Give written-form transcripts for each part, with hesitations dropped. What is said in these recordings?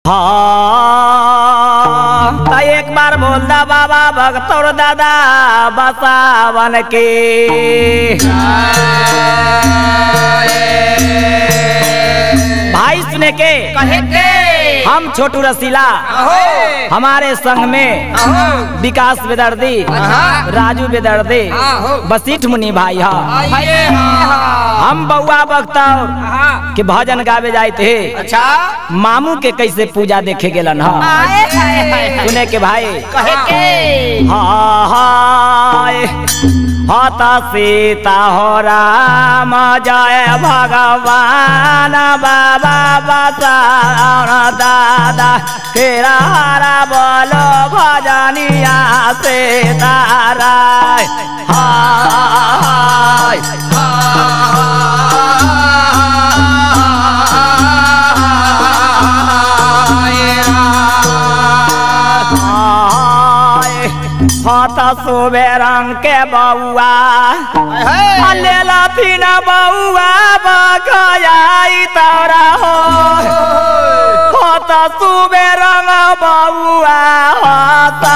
हाँ एक बार बोल दा बाबा भगतौर दादा बसावन के भाई सुने के कहे के हम छोटू रसीला हमारे संग में विकास बेदर्दी राजू बेदर्दी बसीठ मुनि भाई हम बउआ बख्तौर के भजन गावे जाए थे। अच्छा मामू के कैसे पूजा देखे गेलन सुने के भाई कहे के हता सीता हो राम जय भगवान बाबा बसावन दादा तेरा हरा बोलो भजनिया से तारा हता सुबे रंग के बउआ लेला पीना बउआ बखाई तोरा हो हता सुबे रंग बउआ हता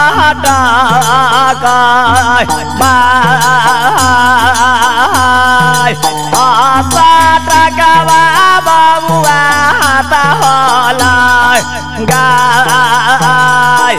टकवा बउआ हता होला गाय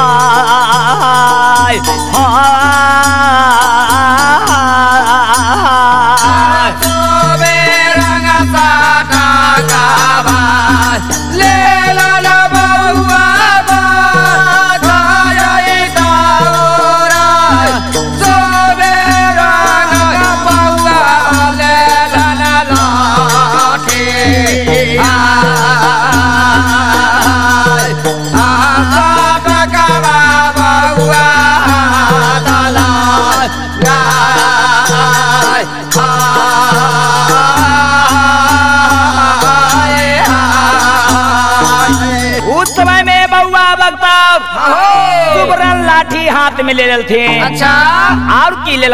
लाठी हाथ में ले थे। अच्छा और की ले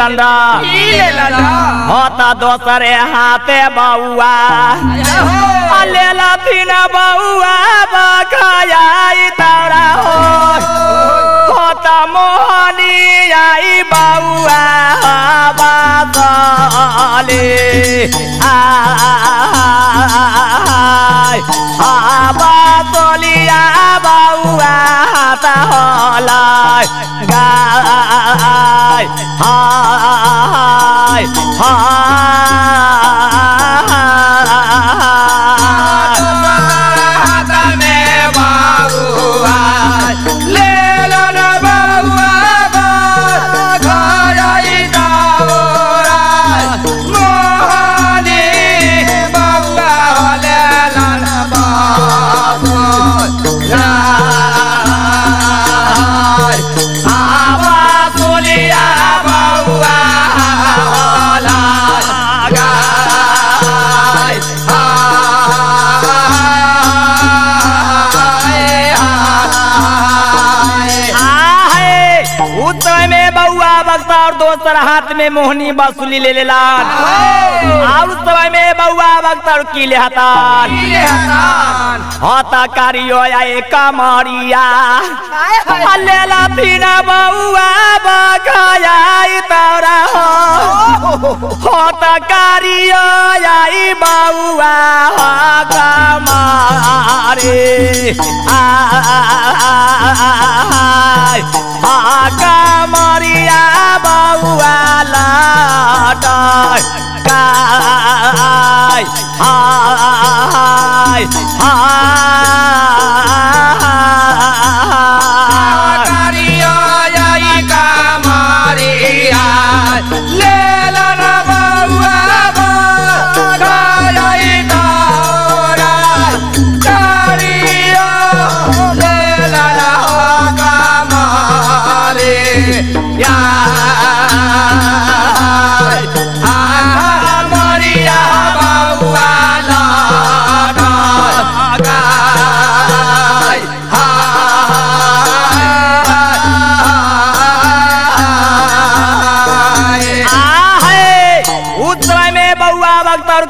होता दोसरे हाथे बउआ ले लथिन बउआ बखाया तोरा होता मोहनी आई बउआ बाले बातोलिया बउआ होला गाय दोसर हाथ में मोहनी बांसुरी ले लेलान और उस समय में बउआ बख्तर की ले हतान होता कारियो आए कमरिया लेला पीना बउआ बखाया तोरा होता कारियो आई बउआ कमारे कमरिया बउआ लाटाय काय कारियो आई कमरिया लेला ना बउआ बखाई तोरा कारियो लेला ना कमरिया मरिया बउआ लाटा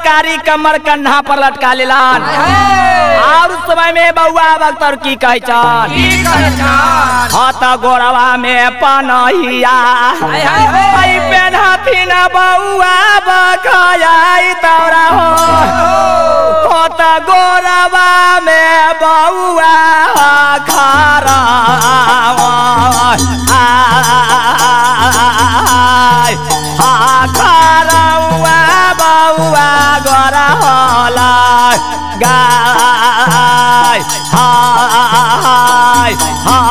कारी कमर कन्हा पर लटका लेलान। और उस समय में बउआ बख्तर की कहचान हाथ गोरवा में पनहिया पेन्हती न बउआ बखाई तोरा हो हाथ गोरवा में बउआ खारा खारौआ बउआ गोरा होला गाय हाय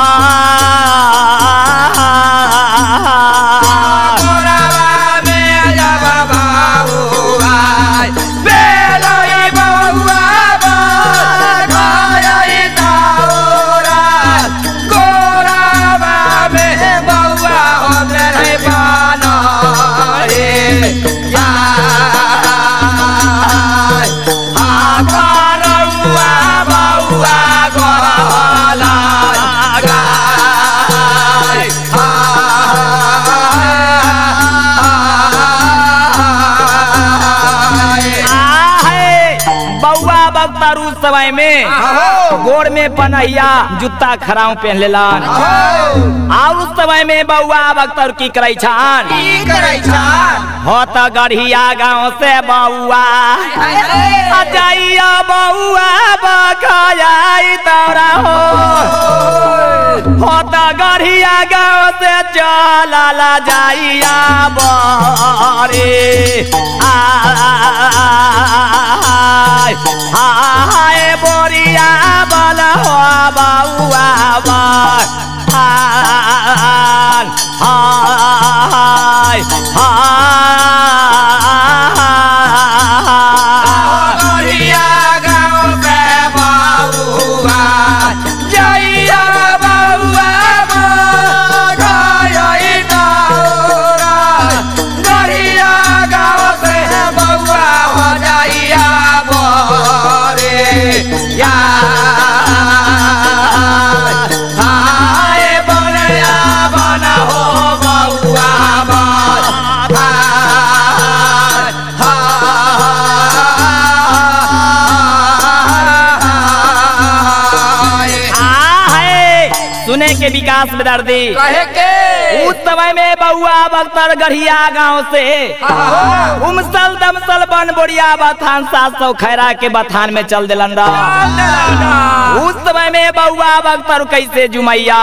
समय में गोड़ में पनहिया जूता खराऊ पहन लेलान। और उस समय में बउआ बख्तर की करे छान हो तो गढ़िया गाँव से बउआ जाइया बउआ बखाई तोरा हो तो गढ़िया गाँव से चला जाइया बरे हाय बोरिया बल हो बउआ हाय बोरिया गाँव से बउआ जइया बउआ बखाई तोरा बोरिया गाँव से बउआ हो जाइया सुने के विकास बेदर्दी उस समय में बउआ बख्तर गढ़िया गांव से उमसल दमसल बन बोरिया बथान 700 खैरा के बथान में चल दिलन। उस समय में बउआ बख्तर कैसे जुमैया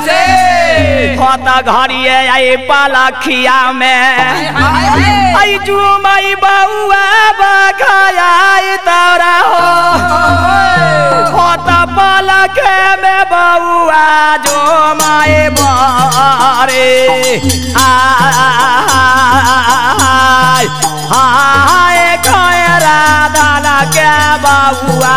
होता घड़िए आई पालखिया में आई जुमई बउआ बखाई तोरा होता पालखे में बउआ जो माए बारे हाय खैरा दाना के बउआ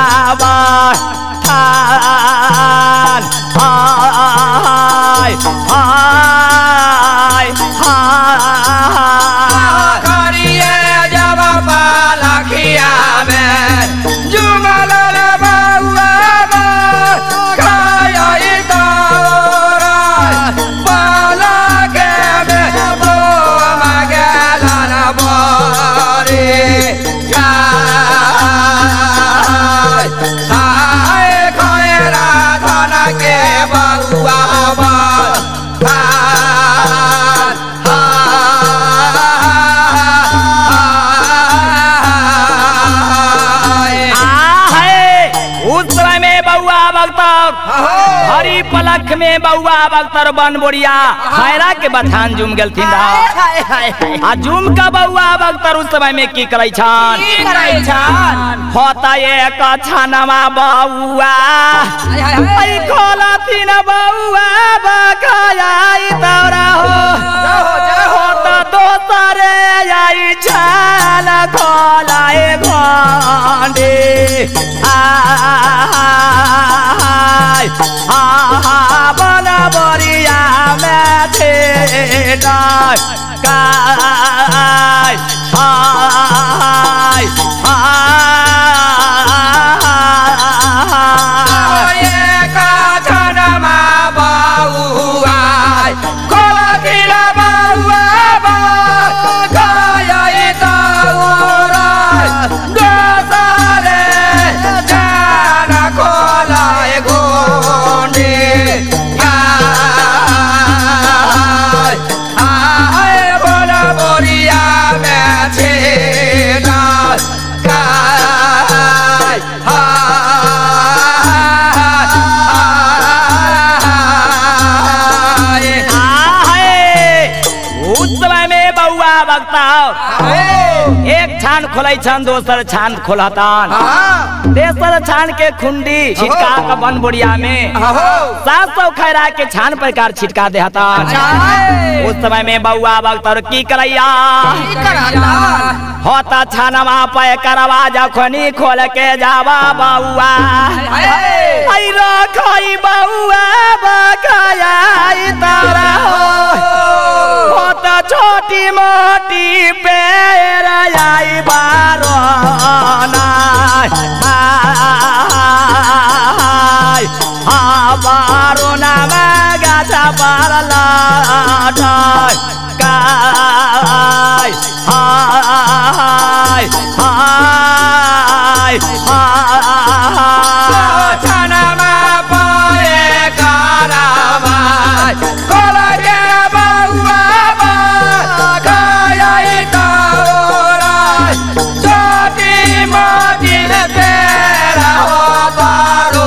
हरी पलख में बउआ बख्तर बन बोरिया खैरा के बथान जुम गेलथिन आ जुम का बउआ बख्तर उस समय में की करे छान होता एक छानमा बउआ आई खोलथिन बउआ बखाई तोरा होता दोसरे आई छान खोलाए घंडे बना बोरिया में थे गाय छान खोलै छन दोसर छान खोलतन तेसर छान के खुंडी छिटका के बन बोरिया में 700 खैरा के छान प्रकार छिटका देहतन। उस समय में बउआ बख्तर की करैया होता छानवा पे करवा जखनी खोल के जावा बउआ आई रखई बउआ बखाया तारा होता छोटी मोटी पैर आई बारो बारो ना गाछा पर लाठाय गाय हाय हाय छानमा पाए करावा खोल के बउआ बखाया तारा छोटी मोटी तेरा हो बारो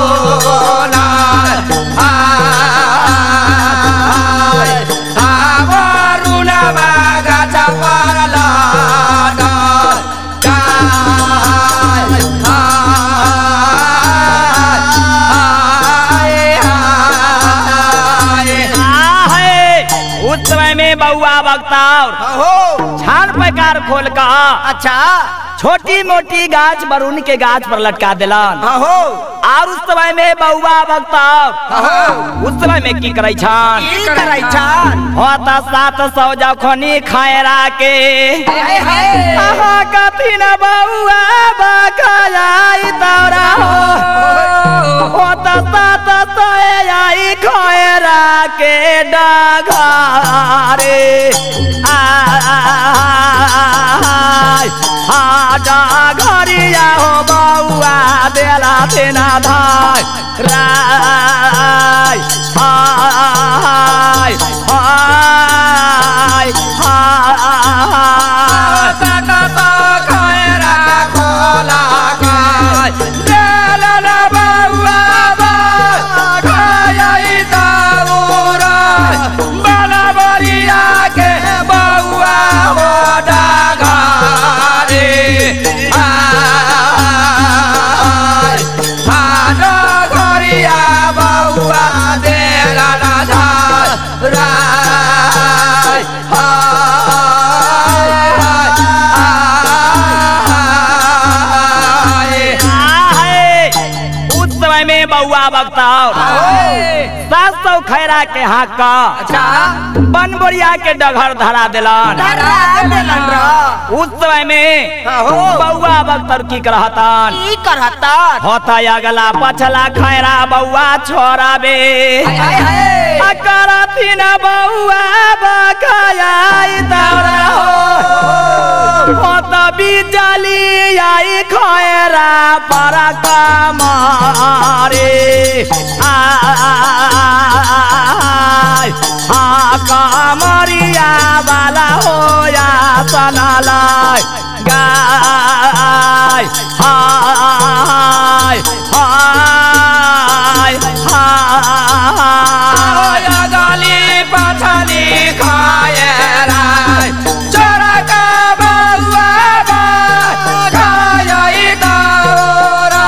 बउआ बख्तर छान प्रकार खोल का अच्छा छोटी मोटी गाछ बरुन के गाछ पर लटका दिलन। और उस समय में बउआ बख्तर उस समय में की करै छन होता 700 जखनी खैरा के कथी न बउआ बखाया तारा होता 700 आई खैरा के डघारे घरिया हो बउआ बेला तेना धाय राय हाय हाय खैरा खोला बउआ बखाया तारा बलबरिया के बउआ हो डघारे घरिया बउआ देला बउआ बख्तर 700 खैरा के हाथ का बन बोरिया के डगर धरा दिलन। उस समय में बउआ बख्तर की करहतन होता अगला पछला खैरा बउआ छोड़ाबे करथी न बउआ बखाया तारा होता बिजली आई खैरा पर कमारे कमरिया वाला होया सनालाय गाय हाय हाय हाय गली पछली खायरा चोरा का बउआ बखाया तारा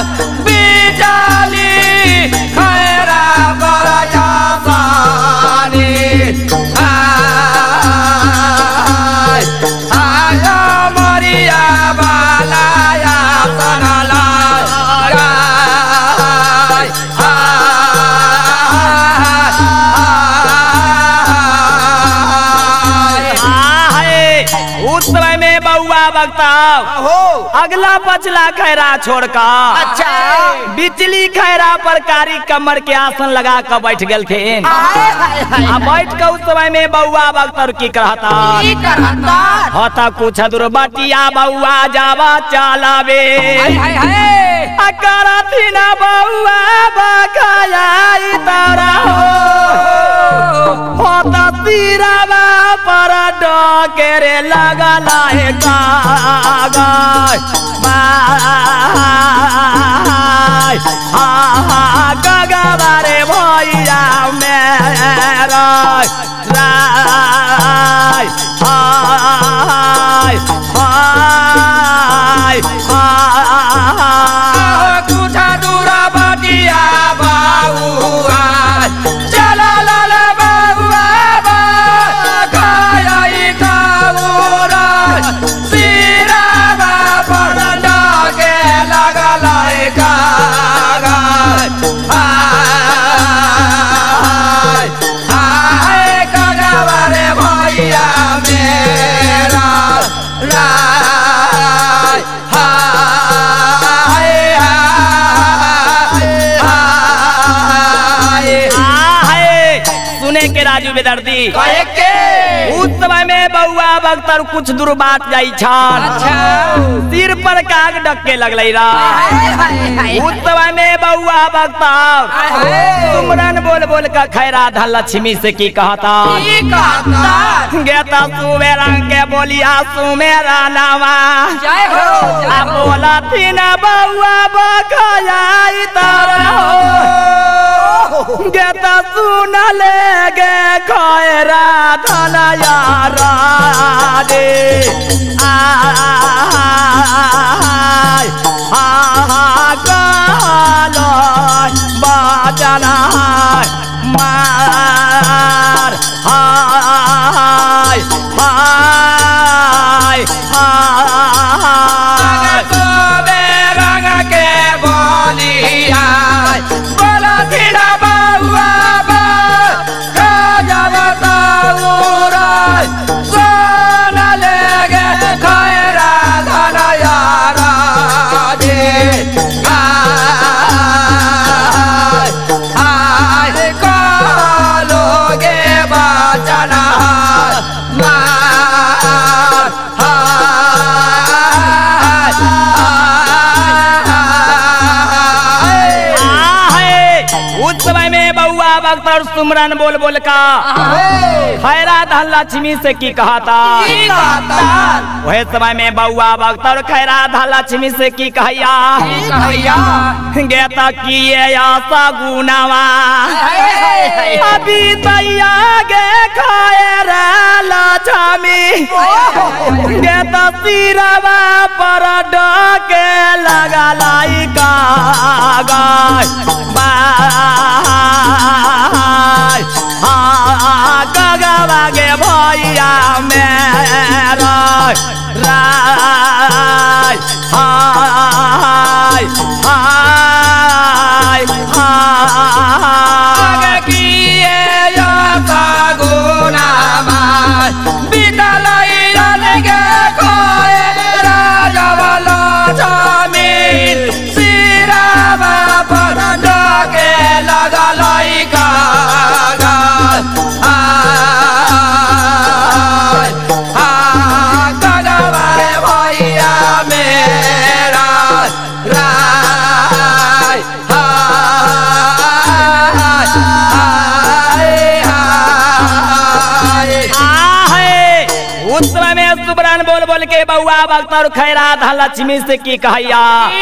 बिजली खैरा पर जासानी मरिया बाला या सनला उस समय में बउआ बख्तर अगला पछला खैरा छोड़ का बिजली खैरा पर कारी कमर के आसन लगा कर बैठ गए थे। बैठ कर उस समय में बउआ बख्तर की करता होता कुछ दूर बटिया बउआ जावा चलावे करथी न बउआ बखाया तारा होता तीरावा पर डकेरे लगला है कागज गगवारे भैया मेरा राय हाय हाय कुछ दूरा बटिया बाबुआ चला लाल बाबुआ खाई ताऊरा सिरा पर डाके लगल कागा कगवारे भैया मेरा राय सुने के राजू बेदर्दी के उस समय में बउआ बख्तर कुछ दूर बात जाई छान सिर पर काग डक्के लगलई रा उस समय में बउआ बख्तर सुमरन बोल बोल का खैरा धन लक्ष्मी से की कहता गेता सुमेरा के बोलिया सुमेरा नावा बोला थी ना बउआ बखाई तारा गेता सुन ले गे खैरा धन यारा रे गालो बाजना मार हाय हाय हाय रंग के बोलिया बोला थीरा बाबुआ सोन लेगे खैरा धन यारा दे लोगे बचना उस समय में बउआ बख्तर सुमरन बोल बोल का खैरा धन लक्ष्मी से की कहता वह समय में बउआ बख्तर खैरा धन लक्ष्मी से की कहैया गेता किए आशा गुनावा अभी दैया गे खैरा लक्ष्मी गेता सिरवा पर डके लगलाई कागा गगवागे भैया मेरा राय हाय हाय आगे किए गुना विद्यालय लगे खोए राजा वाला जमीन सिरा पर डके लगल कागा कगवारे भैया मेरा राय उस समय में सुबरन बोल बोल के बउआ बख्तर खैरा धन लक्ष्मी से की कहैया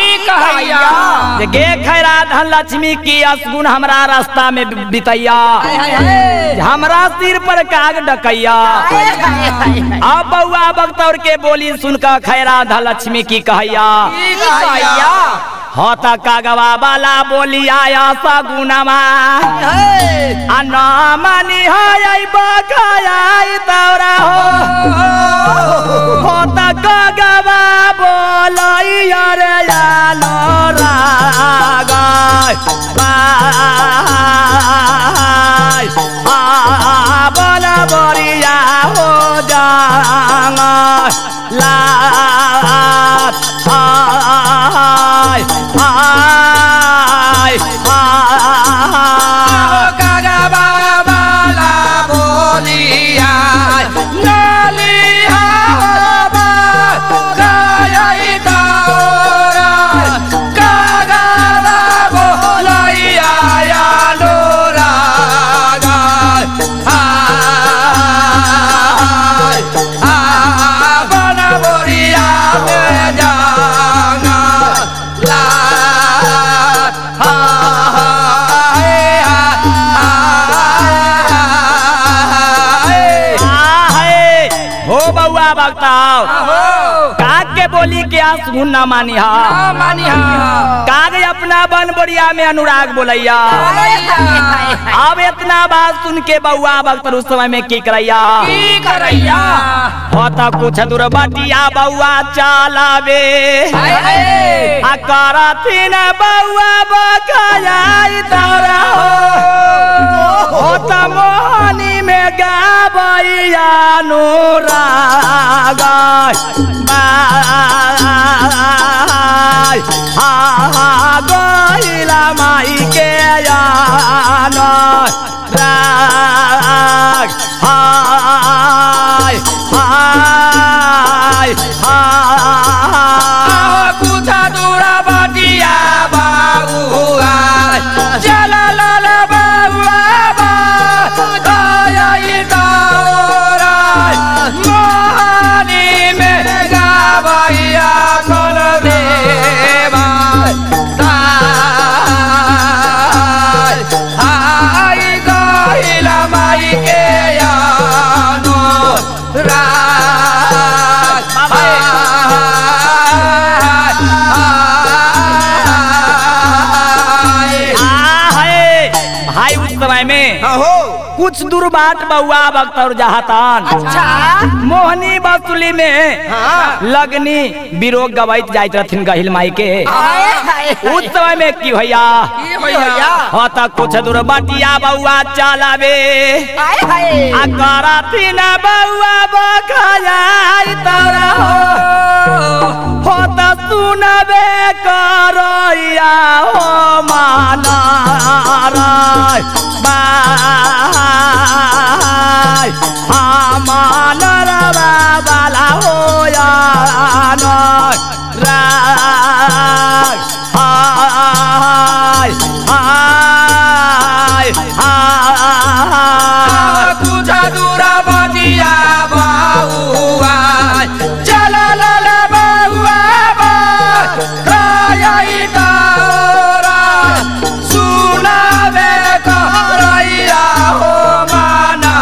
गे खैरा धन लक्ष्मी की असगुन हमरा रास्ता में बितैया हमरा सिर पर काग डकैया अब बउआ बख्तर के बोली सुनकर खैरा धन लक्ष्मी की कहैया होता कागवा वाला बोली आया सगुनमा अनामनी है बखाई तोरा होता कागवा बोलाई अरे यालो रागाय बाय बोला बोरिया हो जांगा लात कगवा वाला बोलिया नलिया गई तोरा कगवा बोलिया लोरा बना बोरिया में जाना बोली के आसुन न मानिहा मानिहा काग अपना बन बोरिया में अनुराग बोलैया। अब इतना बात सुन के बउआ बख्तर उस समय में की करैया होता कुछ दूर बटिया बउआ चलावे करती न बउआ बखाई तोरा होता मोहनी में गाबैया अनुराग गहिला माई के राग कुछ दूर बटिया बउआ चला ला बउआ बखाई तोरा मोहनी में गाबैया कल देवा आई गहिला माई के भाई उस समय में कुछ दूर बाट बउआ बख्तर जहातान मोहनी बसुली में लगनी बिरोग गवाइत जाइत रहथिन गहिल माई के। उस समय में की भैया होता कुछ दूर बटिया बउआ चलावे करती न बउआ बखाई तोरा होता सुनबे करैया हो माना बाला हो कुछ दूर बटिया बउआ चला ला बउआ बखाई तोरा सुनाबे करैया हो माना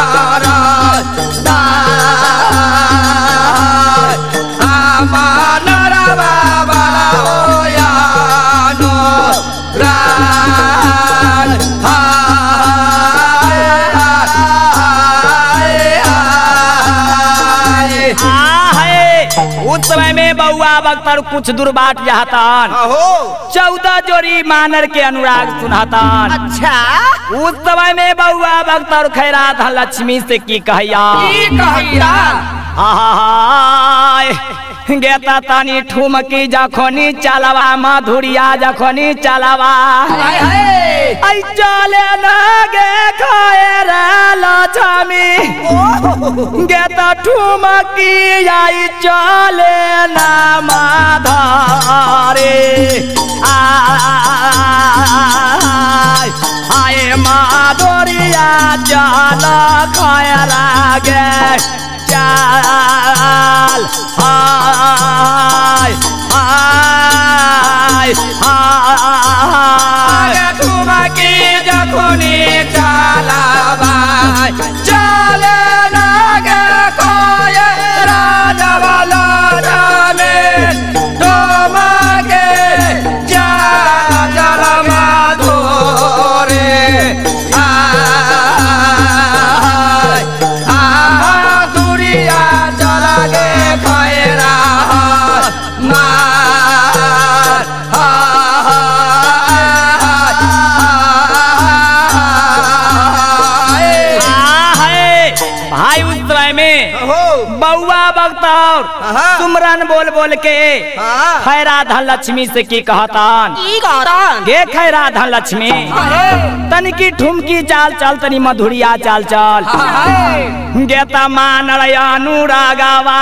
उस समय में बउआ बख्तर कुछ दूर बाट जातान 14 जोड़ी मानर के अनुराग सुनातान। उस समय में बउआ बख्तर खैरात लक्ष्मी से की कहैया गेता तानी ठुमकी जखनी चलवा मधुरिया जखनी चलवा आई चले लगे खैरा लक्ष्मी गेता ठुमकी आई चले ना माधरे आए माधुरिया चल खैरा गे चाल ठुमकी जखनी चलावा चले लगे खैरा जवाला ठुमके चल माधुरे दुरिया चला गे खैरा भाई उस समय में बउआ बख्तर सुमरन बोल बोल के खैरा धन लक्ष्मी से की कहतान गे खैरा धन लक्ष्मी तनी की ठुमकी चाल चल तनी मधुरिया चाल चल गेता मानर अनुरागवा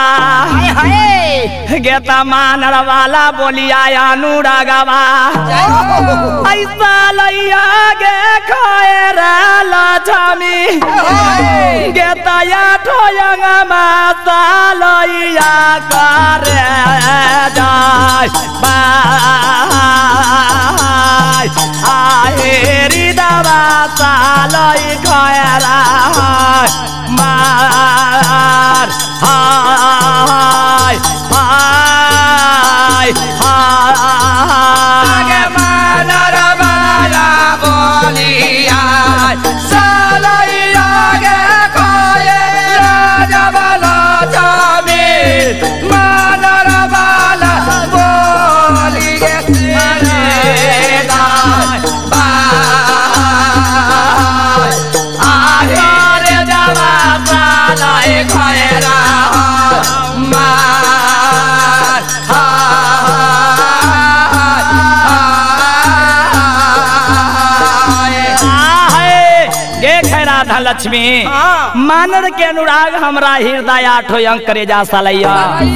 गेता मानर वाला बोलिया अनुरागवा ऐसा लैया गे खैरा लक्ष्मी गेता या ठोयंग मासालैया करे जाय बाय आहेरी दवा सालै खैरा मार हाय हाय आगे मानर बाला बोलिया सालैया गे खोए राजा वाला जमीन मानर बाला बोलिए लक्ष्मी मानर के अनुराग हमरा हृदय आठो अंक करे जा सालैया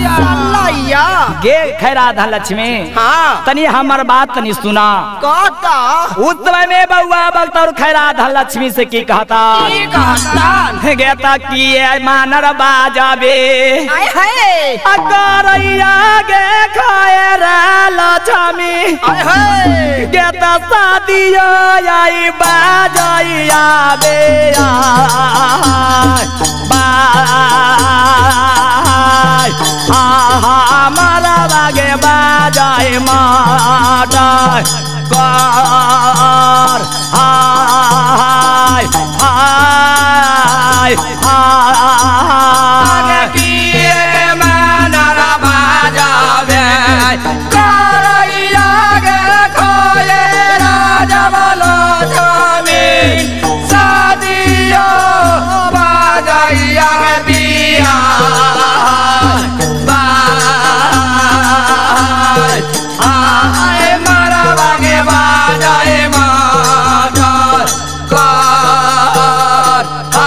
गे खैराधा लक्ष्मी तनी हमर बात तनी सुना कहता उस समय में बउआ भक्त और खैराधा लक्ष्मी से की कहता गेता कि मानर बाजाबे अगरैया गे खैरा लक्ष्मी गेता शादिया आई बाजैया बे हमारा बागे बाजाए माता कर हाय हाय हाय किए मानरा बाजाबे करैया गे खोए राजा वाला जमीन शादियो बाजैया बिया आए मारा बागे बाजाए माता कर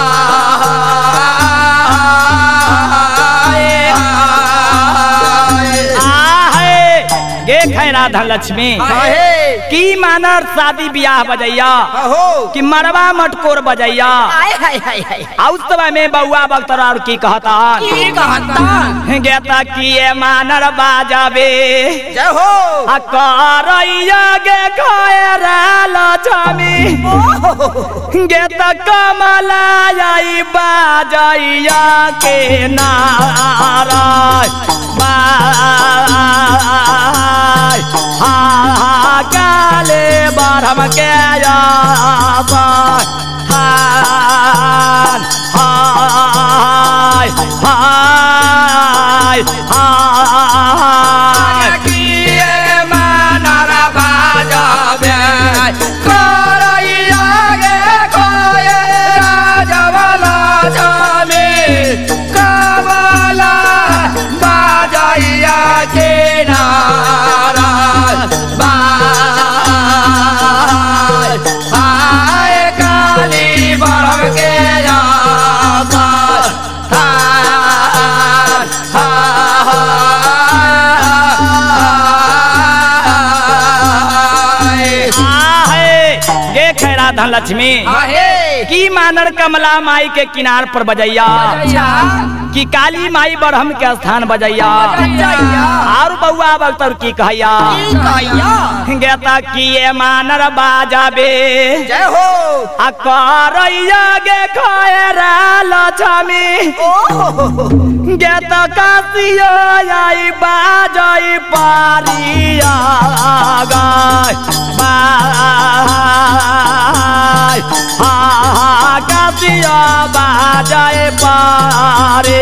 गे खैराधा लक्ष्मी की मानर शादी ब्याह बजैया कि मरवा मटकोर बजैया उस समय में बउआ बख्तर और की कहता गेता कि मानर बाजाबे जय हो करैया गे खैरा लक्ष्मी गेता कमला आई बाजैया के नारा काले बारम के हाय हाय हाय किए मानरा बाजाबे करैया गे खोए राजा वाला जमीन कमला बाजैया के नारा आए काली बरम के खैराधा लक्ष्मी की मानर कमला माई के किनार पर बजैया कि काली माई बरहम के स्थान बजैया और बउआ बख्तर की कहैया गेता कि ये मानर बाजाबे जय हो करैया गे खैरा लक्ष्मी गेता कासिया आई बाजै पारिया गाय कासिया बाजै पारे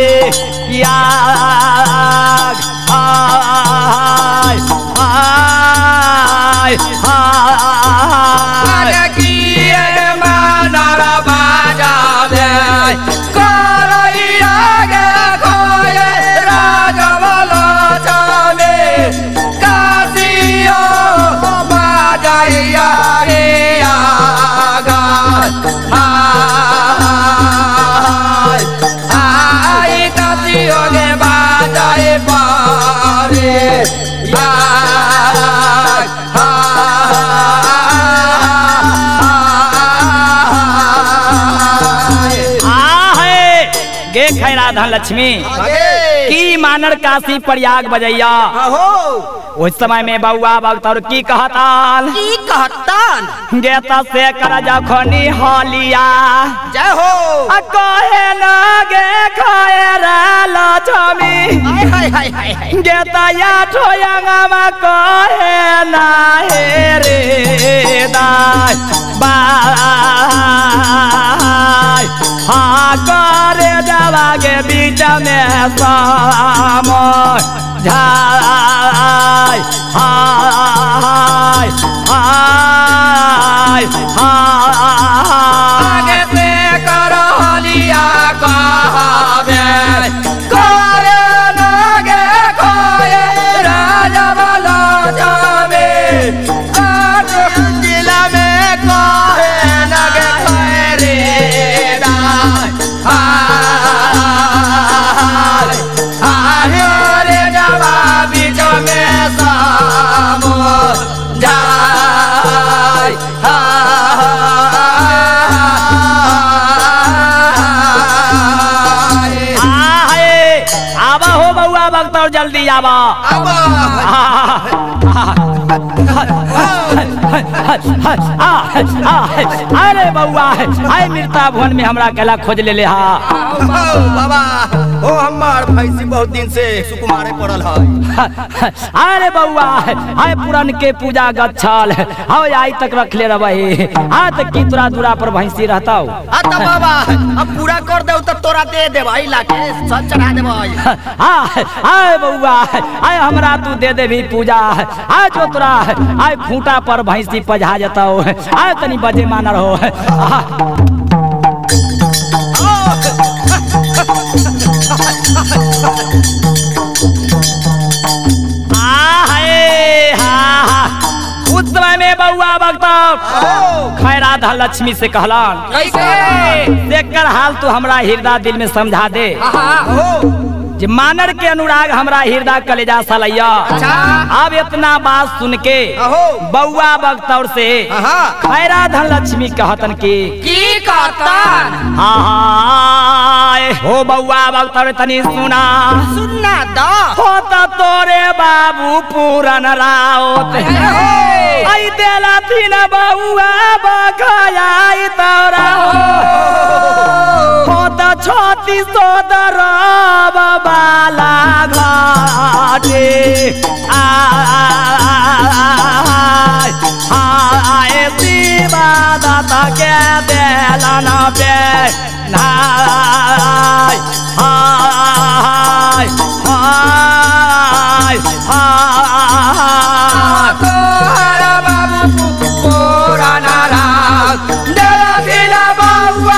याग हाय हाय हाय किए मानरा बाजाबे करैया गे खोए राजा वाला जमीन कासियो बाजैया रे आगा आई कासियो गे बाजाए पारे गे खैराधा लक्ष्मी की मानर काशी प्रयाग बजैया उस समय में बउआ भक्तर की कहतान गेता से कर जखनी हलिया जय हो कहे लगे खाए लक्ष्मी गेता या ठोयंगमा कहे ना हे रे दाय बाय हाँ करे जावा के बीच में साम झाय हाय हाय आगे से करो लिया कहबे करे लगे खोए राजा वाला जावे जिला में कहे लगे खोए रे दाय हाय हाय रे जावा बीच में सामो जाय आवा हो बउआ भक्तर जल्दी आवा अरे बउआ आए मिर्ता भवन में हमरा केला खोज ले ले हा बाबा ओ हमार भैंसी बहुत दिन से सुकुमारे पड़ल है अरे बउआ आए पुरान के पूजा गच्छल आओ आई तक रख ले रहे आ तक की तोरा दूरा पर भैंसी रहता हो अच्छा बाबा अब पूरा कर दे तो तोरा दे दे भाई लाके सब चढ़ा दे भाई आए बउआ आए हमरा तू दे दे भी पूजा आ जो तोरा आए खूंटा पर भैंसी पजा जाता हो आए तनी बजे मानर हो उस समय में बउआ भक्ता खैरा धन लक्ष्मी से कहलन देखकर हाल तू हमरा हृदय दिल में समझा दे जे मानर के अनुराग हमरा हृदय कलेजा सलैया अब इतना बात सुन के बउआ भक्तौर से खैरा धन लक्ष्मी कहतन की कहतन हो बउआ भक्तौर तनी सुना दा होता तोरे बाबू पूरन राउत आई देला थी न बउआ बखाई तोरा होता छोटी सोदर बाला घाटे आए शिवा दाता के देलन पे नाय हाय हाय हाय तोरा बाबू पूरा नाराज देला दिला बउआ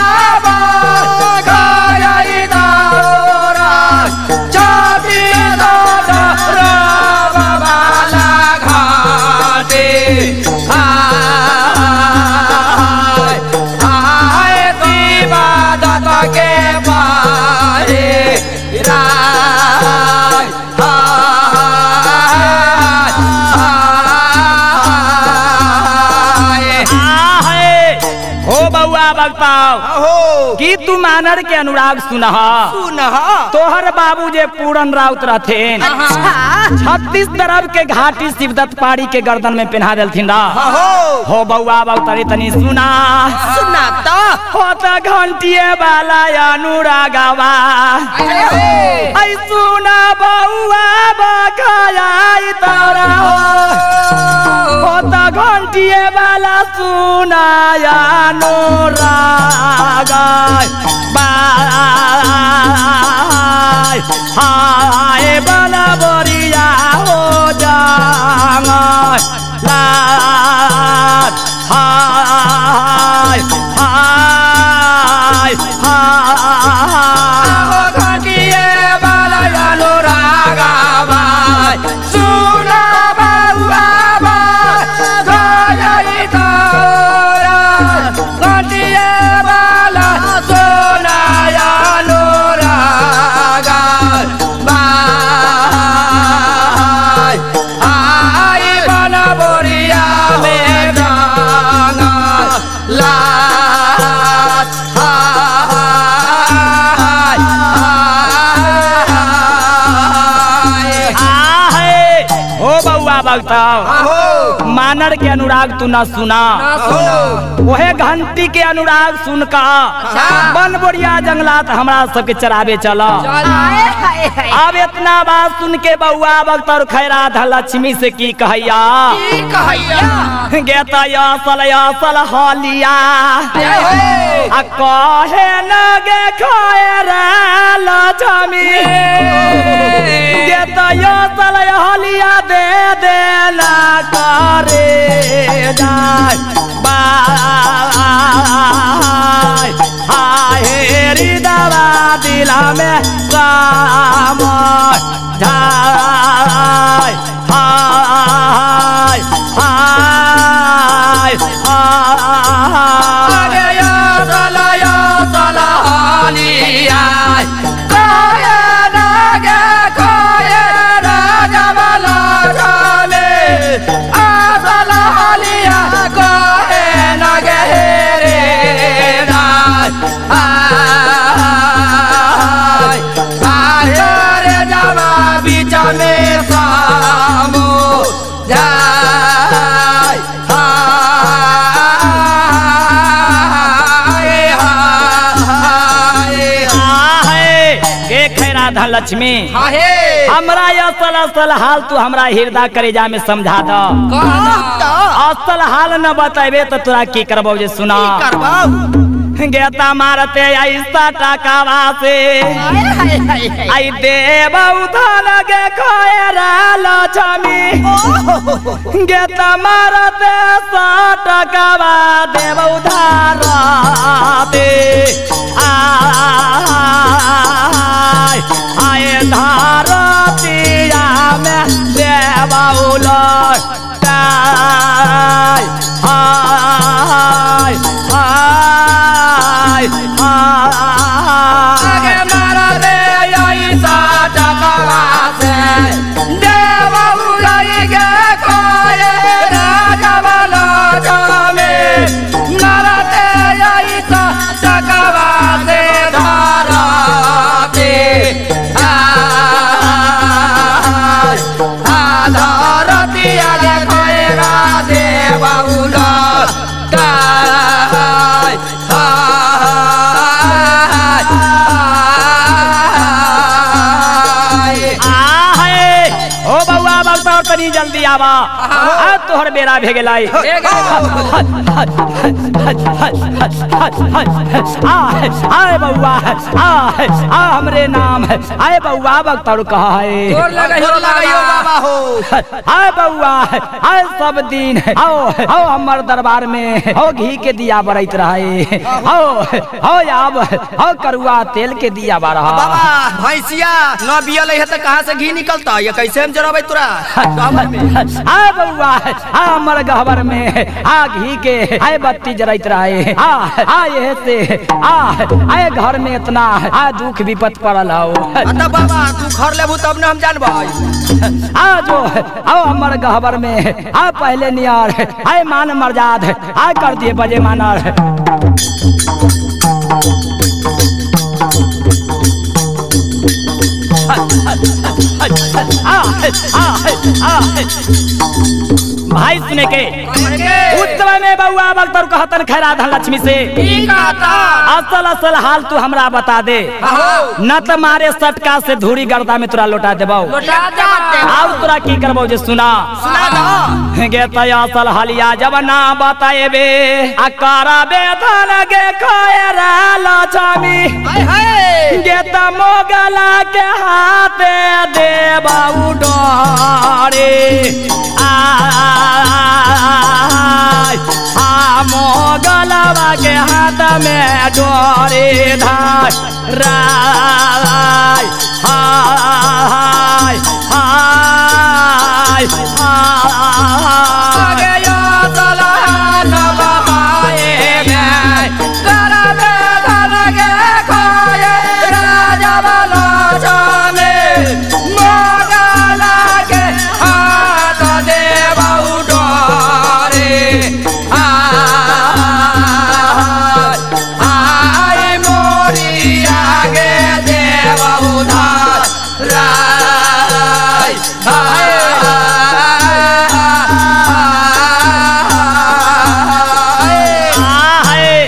कि तू मानर के अनुराग सुनहा तोहर बाबू जे पूरन राउत रहथिन 36 तरफ के घाटी शिवदत्त पाड़ी के गर्दन में पहना देलथिन हो बउआ तनी तनी सुना तो हो त घंटिए वाला अनुरागवा आई सुना बउआ बखाई तोरा हो त घंटिए वाला सुना अनुराग बाय हाय बला बरिया हो जांग लाट हाय हाय हाय घटिए वाला अनुरागवा सुना बउआ गई तोरा घटिए वाला सुना अनुराग बाय आई बन बोरिया में गाना लाट भक्त मानर के अनुराग तू न सुना, वहे घंटी के अनुराग सुन का बन बोरिया जंगलात हमरा सबके चरावे चला। अब इतना बात सुन के बउआ भक्त और खैरा धनलक्ष्मी से की कहैया गेता सल हलिया आ कहे लगे खैरा लक्ष्मी गेता सल हलिया दे देना करे जाय बाय हाय हृदवा दिला में काम जाय हाय हाय हाय सल हलिया लक्ष्मी हमरा असल असल हाल तू हमरा हृदय करेजा में समझा दो। असल हाल न बताबे तो तोरा की करबो जे सुना गेता मारते ऐसा टकावा से आई देव उधर गे खैरा लक्ष्मी गेता मारते 100 टकावा देव उधार दे आए धारतिया में देवउल हाय हाय हाय आगे मारा रे ऐसा टकावा से देवउल गे खैरा लक्ष्मी मारते ऐसा टकावा से जल्दी आवा तोहर बेरा भे गेलाई आए बउआ आ हमरे नाम है आए बउआ भक्त और कहा है आए बउआ आए सब दिन आओ आओ हमर दरबार में आओ घी के दिया बरत रहे आओ आओ अब आओ करुआ तेल के दिया बारह भैंसिया न बियल है तो कहाँ से घी निकलता ये कैसे हम जराबे तोरा आ बउआ आ हमर गहबर में आ घी के आए बत्ती जराइत रहे आ ये से आए घर में इतना आ दुख विपत पड़ल हो अता बाबा तू घर लेबू तब न हम जानबो आ जो आओ हमर गहबर में आ पहले नियर आए मान मर्याद आ कर दिए बजे मानर भाई सुने के उस समय में बउआ भक्त और कहतन खैरा धनलक्ष्मी से असल असल हाल तू हमरा बता दे न तो मारे सटका से धूरी गर्दा में तोरा लौटा देबो और तोरा की करबो जे सुना गे असल हालिया जब ना बताएबे आ कराबे धन गे खैरा लक्ष्मी गे त मोगला के हाथे देबा उडरे मोगलवा के हाथ में डोरे धार राय हाय हाय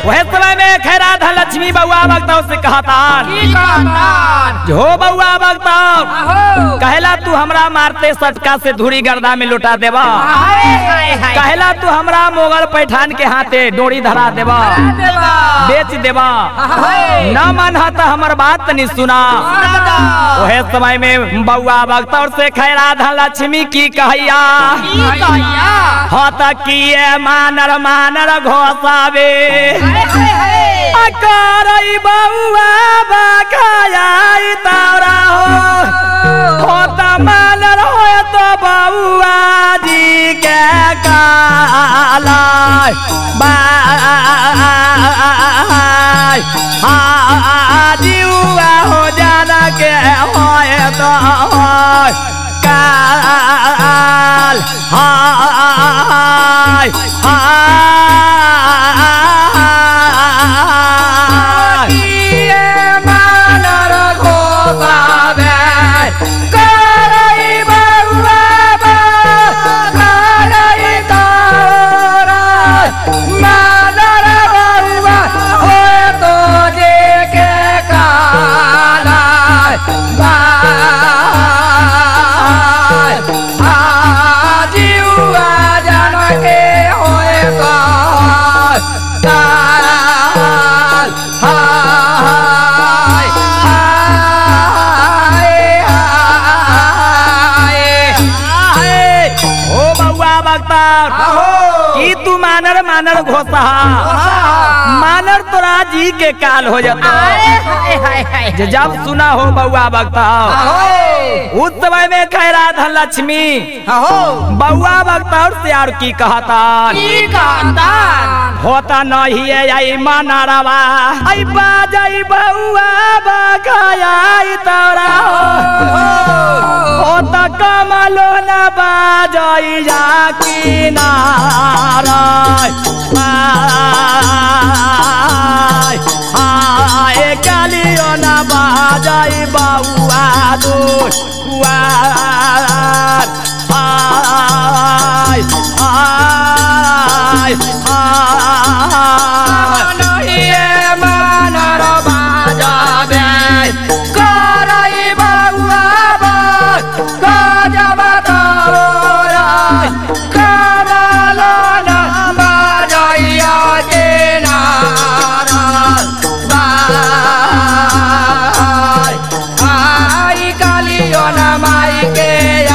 वह समय में खैरा था लक्ष्मी बउआ बगतौ से कहता जो बउआ बगतौ कहला तू हमरा मारते सटका से धुरी गर्दा में लुटा देवा, कहला तू हमरा मोगल पैठान के हाथे डोरी धरा देवा, बेच देवा, न मन तो हमर बात नहीं सुना। वह समय में बउआ बगतौ से खैरा था लक्ष्मी की कहैया हो किए मानर मानर घोसावे करई बउआ बखाया तारा हो त मानर हो तो बउआ जी के काला जीवा हो जाना के होए तो काल हाय मानर घोसा मानर तोरा जी के काल हो जाता। जब सुना हो बउआ बगतौ उस समय में खैरा था लक्ष्मी बउआ बगतौ से और की कहता होता नहीं है आई मानरवा आई बाजई बउआ बगाया तोरा होता कमलो न बाजई जा किनारा आए कालियो न बाजाई बउआ दुआर आय आय नहिए मानर बाजाबे करई बउआ गजब तोरा कमलो न बाजाइया के नारा आई कालियो न माई के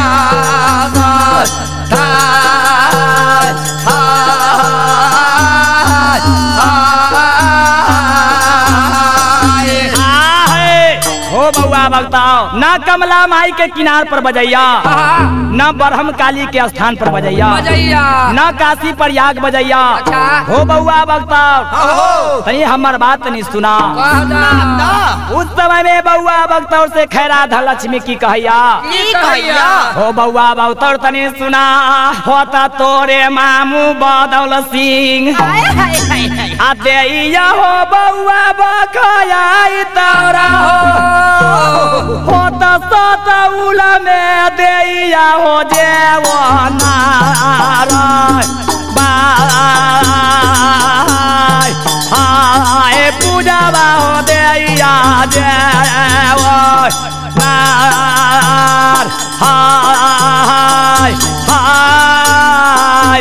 ना कमला माई के किनार पर बजैया ना बरहम काली के स्थान पर बजैया ना काशी पर याग बजैया हो बउआ बगतौ तनी हमर बात नहीं सुना। उस समय में बउआ बगतौ से खैरा था लक्ष्मी की कहैया हो बउआ बगतौ तनी सुना होता तोरे मामू बदौल सिंह आते हो बउआ बखाया तोरा हो तो सतउला में देया हो जेवो नाराय बाय हाय पूजावा हो देया जेवो नार हाय हाय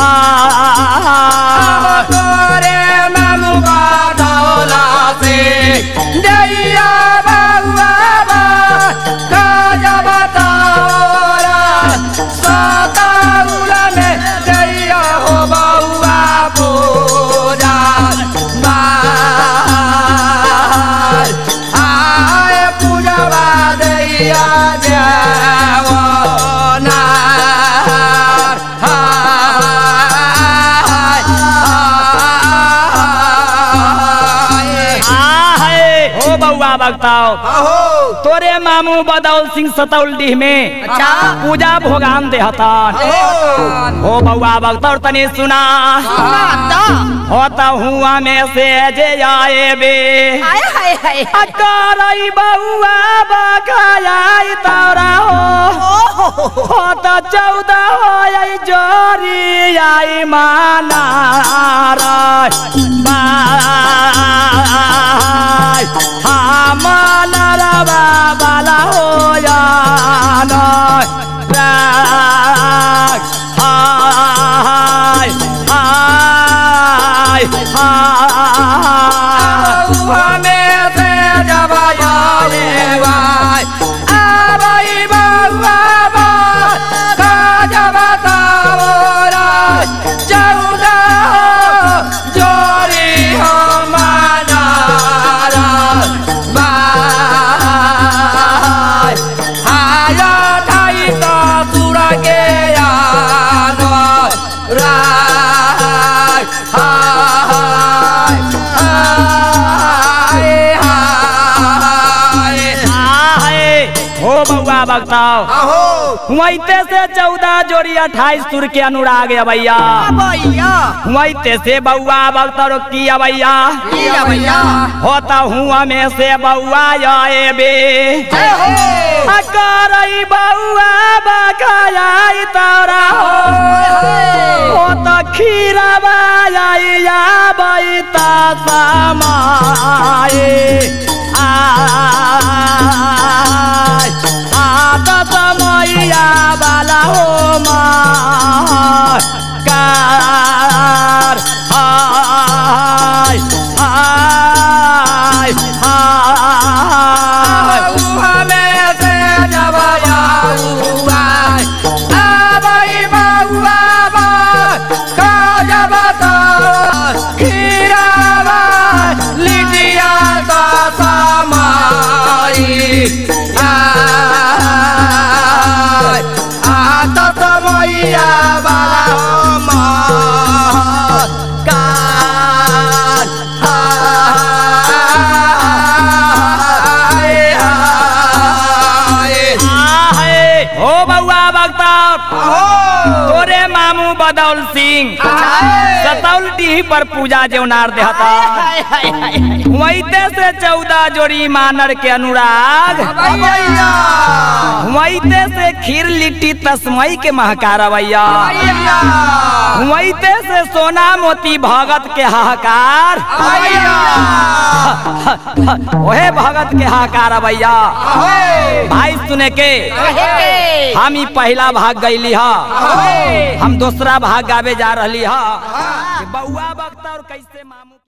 हाय तोरे मामू बदौला से देया ओ बउआ बगताओ तोरे मामू बदौल सिंह सतौलडीह में पूजा भोगान देहता ओ बउआ बगताओ तनी सुना होता हुआ में से जे आए बे करई बउआ बगाई तारा हो तो 14 हो जोरी आई माना बाला हो जाना वैते से 14 जोड़ी 28 सुर के अनुराग भैया वैते से बउआ बगतर की भैया होता हुआ में से बउआ आए बे करई बउआ बगाई तारा हो तो खीरवा आइया बैता समाए समैया बाला हो मार तोरे मामू बदौल सिंह सतौलडीह पर पूजा जेवनार देहता वैते से 14 जोड़ी मानर के अनुराग वैते से खीर लिट्टी तस्मई के महकार भैया वैते से सोना मोती भगत के हाहाकार ओहे भगत के हाहाकार भैया भाई सुने के हम ही पहला भाग गईली हम दूसरा भाग गावे जा रही बउआ बगता और कैसे मामू